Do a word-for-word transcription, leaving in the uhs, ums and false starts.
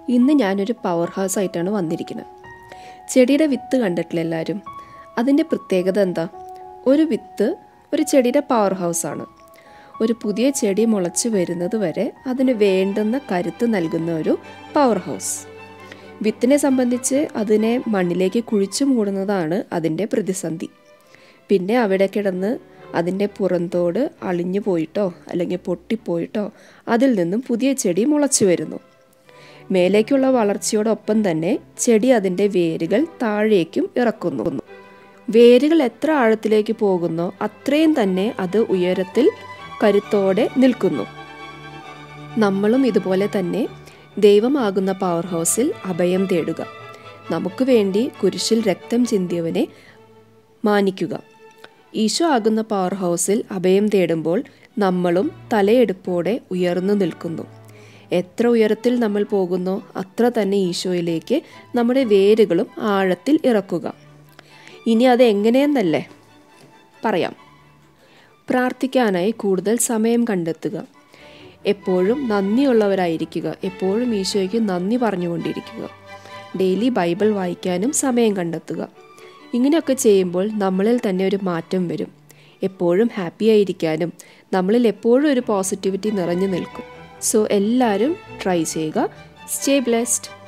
ഇന്ന് ഞാനൊരു power house ആയിട്ടാണ് വന്നിരിക്കുന്നത്. ചെടിയുടെ വിത്ത് കണ്ടിട്ടില്ല എല്ലാവരും? അതിൻ്റെ പ്രത്യേകത എന്താ? ഒരു വിത്ത് ഒരു ചെടിയുടെ പവർ ഹൗസാണ്. ഒരു പുതിയ ചെടി മുളച്ച് വരുന്നത് വരെ അതിന് വേണ്ടുന്ന കരുത്ത് നൽകുന്ന ഒരു പവർ ഹൗസ്. വിത്തിനെ സംബന്ധിച്ച് അതിനെ മണ്ണിലേക്ക് കുഴിച്ചു മൂടുന്നതാണ് അതിൻ്റെ പ്രതിസന്ധി. പിന്നെ അവിടെ കിടന്ന് അതിൻ്റെ പുറന്തോട് അളിഞ്ഞു പോയിട്ടോ അല്ലെങ്കിൽ പൊട്ടിപ്പോയിട്ടോ അതിൽ നിന്നും പുതിയ ചെടി മുളച്ചു വരുന്നു. മേലേക്കുള്ള വളർച്ചയോടൊപ്പം തന്നെ ചെടി അതിൻ്റെ വേരുകൾ താഴേക്കും ഇറക്കുന്നു. വേരുകൾ എത്ര ആഴത്തിലേക്ക് പോകുന്നോ അത്രയും തന്നെ അത് ഉയരത്തിൽ കരുത്തോടെ നിൽക്കുന്നു. നമ്മളും ഇതുപോലെ തന്നെ ദൈവമാകുന്ന പവർ ഹൗസിൽ അഭയം തേടുക. നമുക്ക് വേണ്ടി കുരിശിൽ രക്തം ചിന്തിയവനെ മാനിക്കുക. ഈശോ ആകുന്ന പവർ ഹൗസിൽ അഭയം തേടുമ്പോൾ നമ്മളും തലയെടുപ്പോടെ ഉയർന്നു നിൽക്കുന്നു. എത്ര ഉയരത്തിൽ നമ്മൾ പോകുന്നോ അത്ര തന്നെ ഈശോയിലേക്ക് നമ്മുടെ വേരുകളും ആഴത്തിൽ ഇറക്കുക. ഇനി അത് എങ്ങനെയെന്നല്ലേ പറയാം. പ്രാർത്ഥിക്കാനായി കൂടുതൽ സമയം കണ്ടെത്തുക. എപ്പോഴും നന്ദിയുള്ളവരായിരിക്കുക. എപ്പോഴും ഈശോയ്ക്ക് നന്ദി പറഞ്ഞുകൊണ്ടിരിക്കുക. ഡെയിലി ബൈബിൾ വായിക്കാനും സമയം കണ്ടെത്തുക. ഇങ്ങനെയൊക്കെ ചെയ്യുമ്പോൾ നമ്മളിൽ തന്നെ ഒരു മാറ്റം വരും. എപ്പോഴും ഹാപ്പി ആയിരിക്കാനും നമ്മളിൽ എപ്പോഴും ഒരു പോസിറ്റിവിറ്റി നിറഞ്ഞു നിൽക്കും. സോ എല്ലാവരും ട്രൈ ചെയ്യുക. Stay blessed.